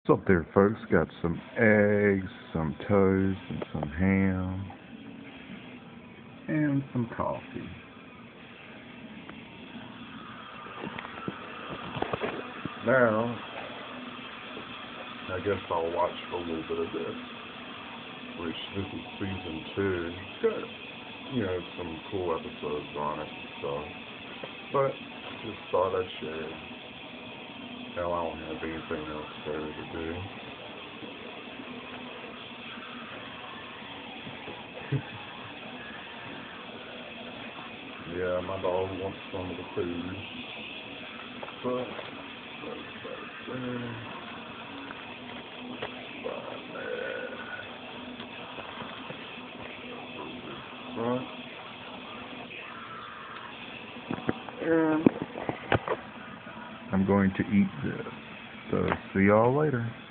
What's up there, folks? Got some eggs, some toast, and some ham, and some coffee. Now, I guess I'll watch a little bit of this, which this is season 2. It's got, some cool episodes on it and stuff. But just thought I'd share. Hell, I don't have anything else better to do. Yeah, my dog wants some of the food. But, and I'm going to eat this. So, see y'all later.